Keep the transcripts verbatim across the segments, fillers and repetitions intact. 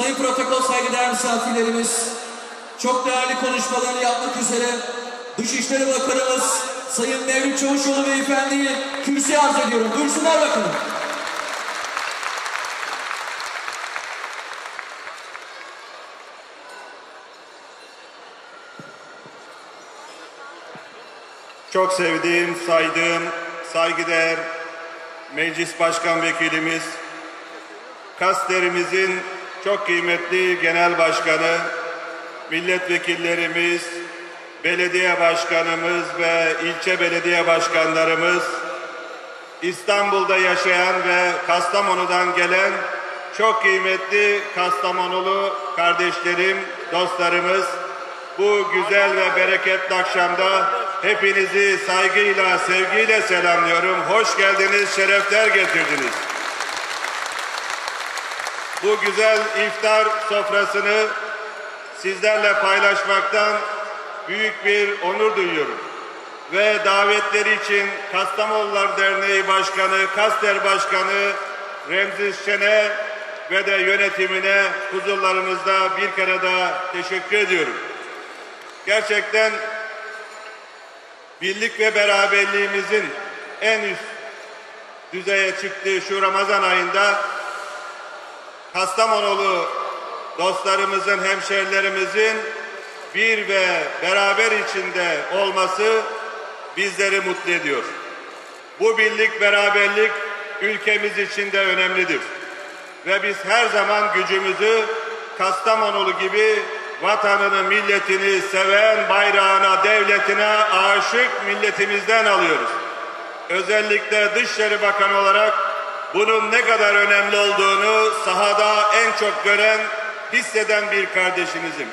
sayın protokol saygıdeğer misafirlerimiz, çok değerli konuşmalarını yapmak üzere Dışişleri Bakanımız Sayın Mevlüt Çavuşoğlu Beyefendi'yi kürsüye arz ediyorum. Buyursunlar bakalım. Çok sevdiğim, saydığım, saygıdeğer Meclis Başkan Vekilimiz, Kasterimizin çok kıymetli Genel Başkanı, milletvekillerimiz, belediye başkanımız ve ilçe belediye başkanlarımız, İstanbul'da yaşayan ve Kastamonu'dan gelen çok kıymetli Kastamonulu kardeşlerim, dostlarımız, bu güzel ve bereketli akşamda hepinizi saygıyla, sevgiyle selamlıyorum. Hoş geldiniz, şerefler getirdiniz. Bu güzel iftar sofrasını sizlerle paylaşmaktan büyük bir onur duyuyorum. Ve davetleri için Kastamonular Derneği Başkanı, Kaster Başkanı Remzi Şen'e ve de yönetimine huzurlarınızda bir kere daha teşekkür ediyorum. Gerçekten birlik ve beraberliğimizin en üst düzeye çıktığı şu Ramazan ayında Kastamonulu dostlarımızın, hemşerilerimizin bir ve beraber içinde olması bizleri mutlu ediyor. Bu birlik, beraberlik ülkemiz için de önemlidir. Ve biz her zaman gücümüzü Kastamonulu gibi vatanını, milletini seven, bayrağına, devletine aşık milletimizden alıyoruz. Özellikle Dışişleri Bakanı olarak bunun ne kadar önemli olduğunu sahada en çok gören, hisseden bir kardeşinizim.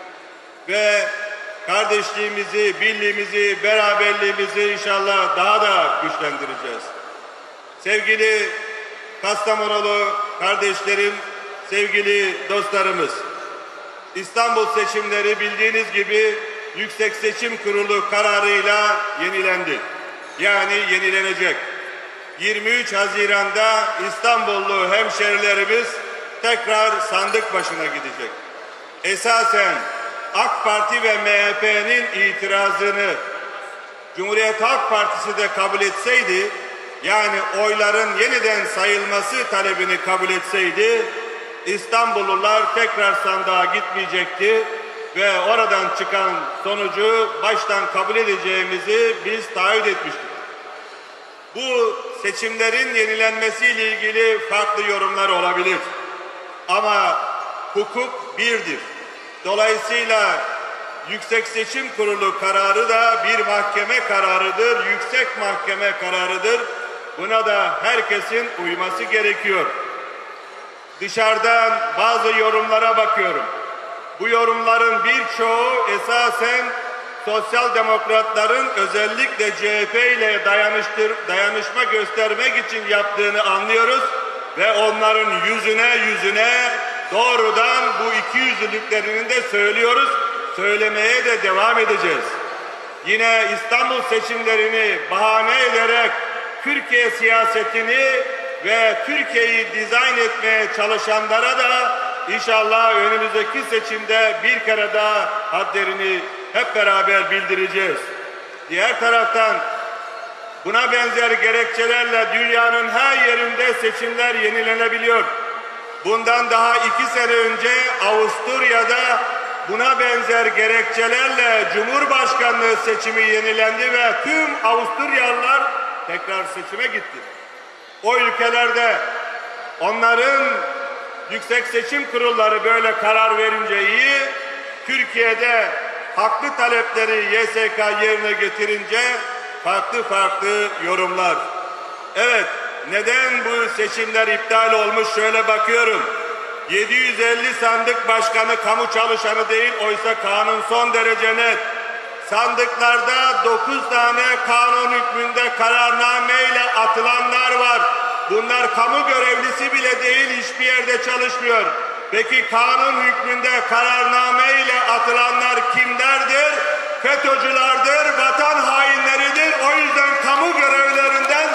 Ve kardeşliğimizi, birliğimizi, beraberliğimizi inşallah daha da güçlendireceğiz. Sevgili Kastamonulu kardeşlerim, sevgili dostlarımız, İstanbul seçimleri bildiğiniz gibi Yüksek Seçim Kurulu kararıyla yenilendi. Yani yenilenecek. yirmi üç Haziran'da İstanbullu hemşerilerimiz tekrar sandık başına gidecek. Esasen AK Parti ve M H P'nin itirazını Cumhuriyet Halk Partisi de kabul etseydi, yani oyların yeniden sayılması talebini kabul etseydi, İstanbullular tekrar sandığa gitmeyecekti ve oradan çıkan sonucu baştan kabul edeceğimizi biz taahhüt etmiştik. Bu seçimlerin yenilenmesiyle ilgili farklı yorumlar olabilir. Ama hukuk birdir. Dolayısıyla Yüksek Seçim Kurulu kararı da bir mahkeme kararıdır, yüksek mahkeme kararıdır. Buna da herkesin uyması gerekiyor. Dışarıdan bazı yorumlara bakıyorum. Bu yorumların birçoğu esasen sosyal demokratların özellikle C H P ile dayanıştır, dayanışma göstermek için yaptığını anlıyoruz ve onların yüzüne yüzüne doğrudan bu ikiyüzlülüklerini de söylüyoruz, söylemeye de devam edeceğiz. Yine İstanbul seçimlerini bahane ederek Türkiye siyasetini ve Türkiye'yi dizayn etmeye çalışanlara da inşallah önümüzdeki seçimde bir kere daha hadlerini hep beraber bildireceğiz. Diğer taraftan buna benzer gerekçelerle dünyanın her yerinde seçimler yenilenebiliyor. Bundan daha iki sene önce Avusturya'da buna benzer gerekçelerle Cumhurbaşkanlığı seçimi yenilendi ve tüm Avusturyalılar tekrar seçime gitti. O ülkelerde onların yüksek seçim kurulları böyle karar verince iyi, Türkiye'de haklı talepleri Y S K yerine getirince farklı farklı yorumlar. Evet, neden bu seçimler iptal olmuş şöyle bakıyorum. yedi yüz elli sandık başkanı kamu çalışanı değil, oysa kanun son derece net. Sandıklarda dokuz tane kanun hükmünde kararnameyle atılanlar var. Bunlar kamu görevlisi bile değil, hiçbir yerde çalışmıyor. Peki kanun hükmünde kararnameyle atılanlar kimlerdir? FETÖ'cülerdir, vatan hainleridir. O yüzden kamu görevlerinden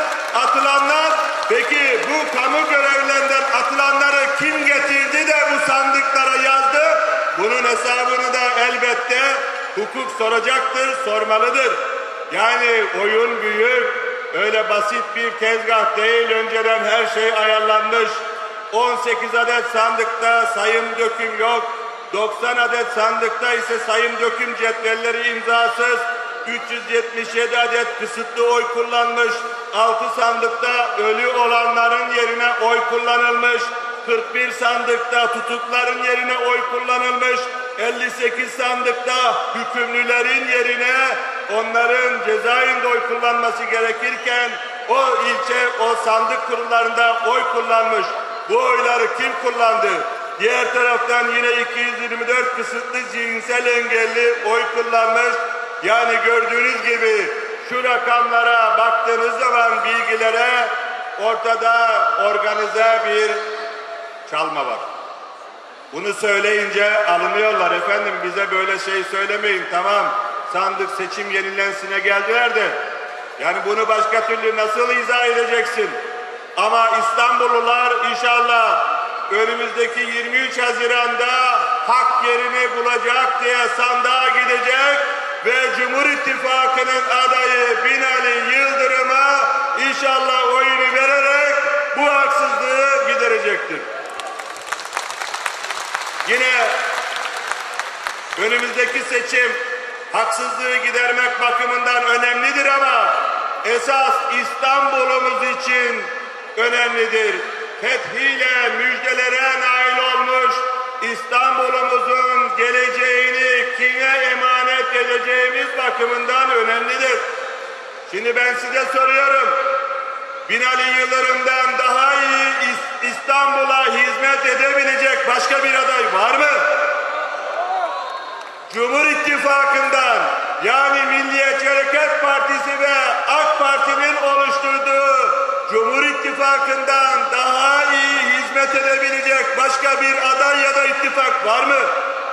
atılanlar, peki bu kamu görevlerinden atılanları kim getirdi de bu sandıkta hesabını da elbette hukuk soracaktır, sormalıdır. Yani oyun büyük, öyle basit bir tezgah değil, önceden her şey ayarlanmış. on sekiz adet sandıkta sayım döküm yok, doksan adet sandıkta ise sayım döküm cetvelleri imzasız, üç yüz yetmiş yedi adet kısıtlı oy kullanmış, altı sandıkta ölü olanların yerine oy kullanılmış, kırk bir sandıkta tutukların yerine oy kullanılmış, elli sekiz sandıkta hükümlülerin yerine onların cezaevinde oy kullanması gerekirken o ilçe, o sandık kurullarında oy kullanmış. Bu oyları kim kullandı? Diğer taraftan yine iki yüz yirmi dört kısıtlı cinsel engelli oy kullanmış. Yani gördüğünüz gibi şu rakamlara baktığınız zaman bilgilere ortada organize bir çalma var. Bunu söyleyince alınıyorlar. Efendim bize böyle şey söylemeyin. Tamam, sandık seçim yenilensine geldiler de yani bunu başka türlü nasıl izah edeceksin? Ama İstanbullular inşallah önümüzdeki yirmi üç Haziran'da hak yerini bulacak diye sandığa gidecek ve Cumhur İttifakı'nın adayı Binali Yıldırım'a inşallah oyunu vererek bu haksızlığı giderecektir. Yine önümüzdeki seçim haksızlığı gidermek bakımından önemlidir ama esas İstanbul'umuz için önemlidir. Fethiyle müjdelere nail olmuş İstanbul'umuzun geleceğini kime emanet edeceğimiz bakımından önemlidir. Şimdi ben size soruyorum. Binali Yıldırım'dan daha iyi İstanbul'a hizmet edebilecek başka bir aday var mı? Cumhur İttifakı'ndan yani Milliyetçi Hareket Partisi ve AK Parti'nin oluşturduğu Cumhur İttifakı'ndan daha iyi hizmet edebilecek başka bir aday ya da ittifak var mı?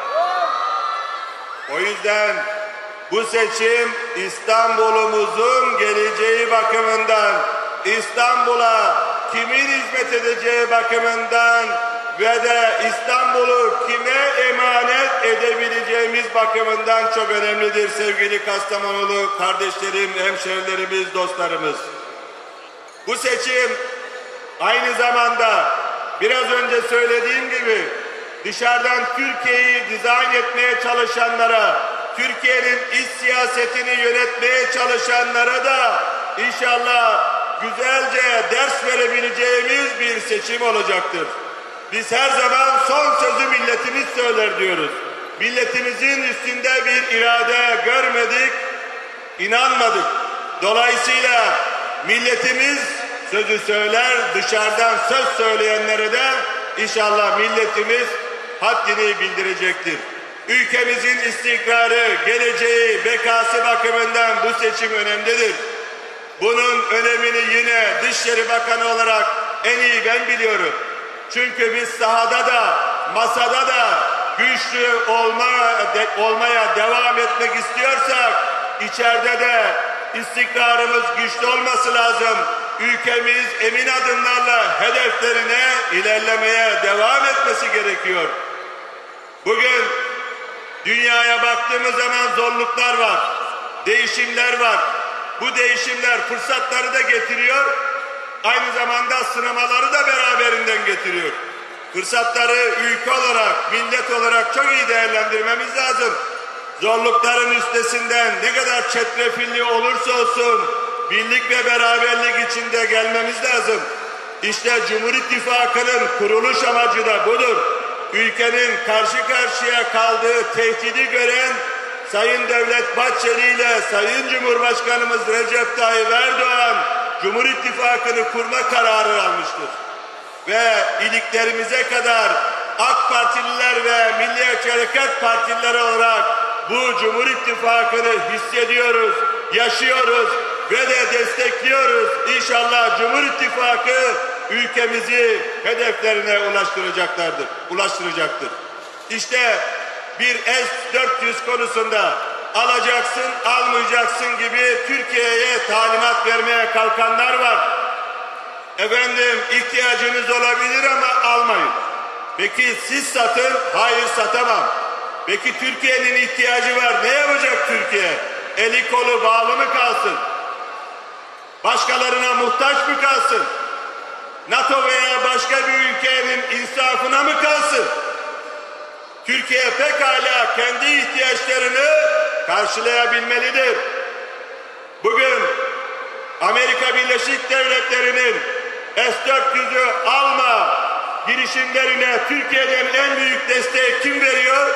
O yüzden bu seçim İstanbul'umuzun geleceği bakımından, İstanbul'a kimin hizmet edeceği bakımından ve de İstanbul'u kime emanet edebileceğimiz bakımından çok önemlidir sevgili Kastamonulu kardeşlerim, hemşerilerimiz, dostlarımız. Bu seçim aynı zamanda biraz önce söylediğim gibi dışarıdan Türkiye'yi dizayn etmeye çalışanlara, Türkiye'nin iç siyasetini yönetmeye çalışanlara da inşallah güzelce ders verebileceğimiz bir seçim olacaktır. Biz her zaman son sözü milletimiz söyler diyoruz. Milletimizin üstünde bir irade görmedik, inanmadık. Dolayısıyla milletimiz sözü söyler, dışarıdan söz söyleyenlere de inşallah milletimiz haddini bildirecektir. Ülkemizin istikrarı, geleceği, bekası bakımından bu seçim önemlidir. Bunun önemini yine Dışişleri Bakanı olarak en iyi ben biliyorum. Çünkü biz sahada da, masada da güçlü olma, de, olmaya devam etmek istiyorsak, içeride de istikrarımız güçlü olması lazım. Ülkemiz emin adımlarla hedeflerine ilerlemeye devam etmesi gerekiyor. Bugün dünyaya baktığımız zaman zorluklar var, değişimler var. Bu değişimler fırsatları da getiriyor, aynı zamanda sınamaları da beraberinden getiriyor. Fırsatları ülke olarak, millet olarak çok iyi değerlendirmemiz lazım. Zorlukların üstesinden ne kadar çetrefilli olursa olsun birlik ve beraberlik içinde gelmemiz lazım. İşte Cumhur İttifakı'nın kuruluş amacı da budur. Ülkenin karşı karşıya kaldığı tehdidi gören Sayın Devlet Bahçeli ile Sayın Cumhurbaşkanımız Recep Tayyip Erdoğan Cumhur İttifakı'nı kurma kararı almıştır. Ve iliklerimize kadar AK Partililer ve Milliyetçi Hareket Partilileri olarak bu Cumhur İttifakı'nı hissediyoruz, yaşıyoruz ve de destekliyoruz. İnşallah Cumhur İttifakı ülkemizi hedeflerine ulaştıracaklardır, ulaştıracaktır. İşte bir S dört yüz konusunda alacaksın, almayacaksın gibi Türkiye'ye talimat vermeye kalkanlar var. Efendim ihtiyacınız olabilir ama almayın. Peki siz satın, hayır satamam. Peki Türkiye'nin ihtiyacı var. Ne yapacak Türkiye? Eli kolu bağlı mı kalsın? Başkalarına muhtaç mı kalsın? NATO veya başka bir ülkenin insafına mı kalsın? Türkiye pekala kendi ihtiyaçlarını karşılayabilmelidir. Bugün Amerika Birleşik Devletleri'nin S dört yüz'ü alma girişimlerine Türkiye'den en büyük desteği kim veriyor?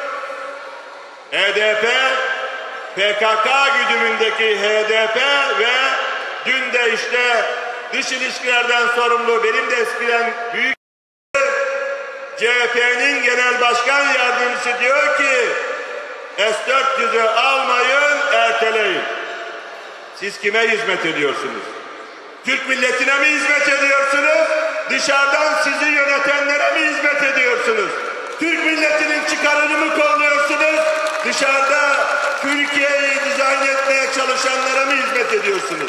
H D P, P K K güdümündeki H D P ve dün de işte dış ilişkilerden sorumlu benim de eskiden büyük C H P'nin genel başkan yardımcısı diyor ki S dört yüz'ü almayın, erteleyin. Siz kime hizmet ediyorsunuz? Türk milletine mi hizmet ediyorsunuz? Dışarıdan sizi yönetenlere mi hizmet ediyorsunuz? Türk milletinin çıkarını mı kolluyorsunuz? Dışarıda Türkiye'yi dizayn etmeye çalışanlara mı hizmet ediyorsunuz?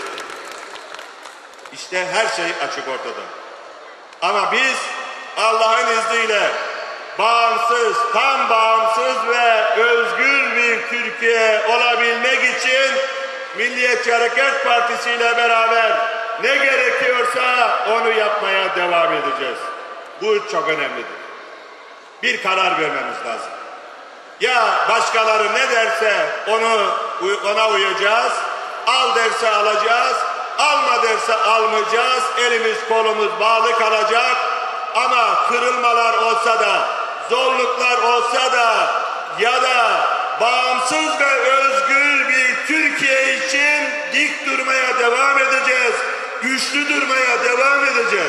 İşte her şey açık ortada. Ama biz Allah'ın izniyle bağımsız, tam bağımsız ve özgür bir Türkiye olabilmek için Milliyetçi Hareket Partisi ile beraber ne gerekiyorsa onu yapmaya devam edeceğiz. Bu çok önemlidir. Bir karar vermemiz lazım. Ya başkaları ne derse onu ona uyacağız, al derse alacağız, alma derse almayacağız, elimiz kolumuz bağlı kalacak ama kırılmalar olsa da, zorluklar olsa da ya da bağımsız ve özgür bir Türkiye için dik durmaya devam edeceğiz, güçlü durmaya devam edeceğiz.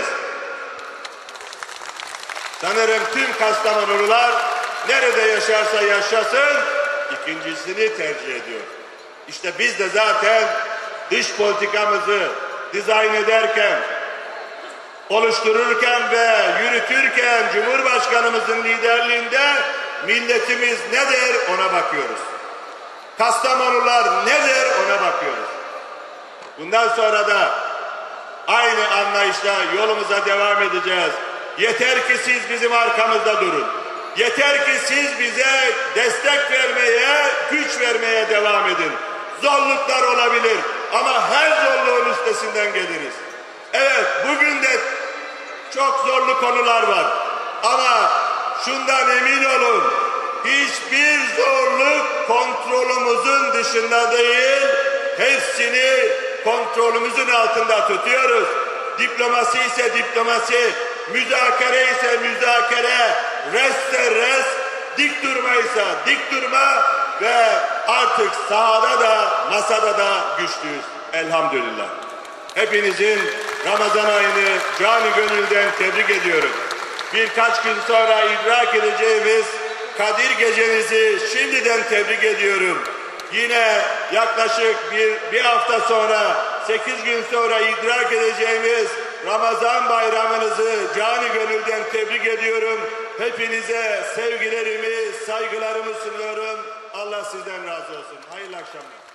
Sanırım tüm Kastamonulular nerede yaşarsa yaşasın ikincisini tercih ediyor. İşte biz de zaten dış politikamızı dizayn ederken, oluştururken ve yürütürken Cumhurbaşkanımızın liderliğinde milletimiz nedir ona bakıyoruz. Kastamonular nedir ona bakıyoruz. Bundan sonra da aynı anlayışla yolumuza devam edeceğiz. Yeter ki siz bizim arkamızda durun. Yeter ki siz bize destek vermeye, güç vermeye devam edin. Zorluklar olabilir ama her zorluğun üstesinden geliriz. Evet, bugün de çok zorlu konular var. Ama şundan emin olun, hiçbir zorluk kontrolümüzün dışında değil, hepsini kontrolümüzün altında tutuyoruz. Diplomasi ise diplomasi, müzakere ise müzakere, resse res, dik durma ise dik durma ve artık sahada da masada da güçlüyüz. Elhamdülillah. Hepinizin Ramazan ayını canı gönülden tebrik ediyorum. Birkaç gün sonra idrak edeceğimiz Kadir Gecenizi şimdiden tebrik ediyorum. Yine yaklaşık bir, bir hafta sonra, sekiz gün sonra idrak edeceğimiz Ramazan bayramınızı canı gönülden tebrik ediyorum. Hepinize sevgilerimi, saygılarımı sunuyorum. Allah sizden razı olsun. Hayırlı akşamlar.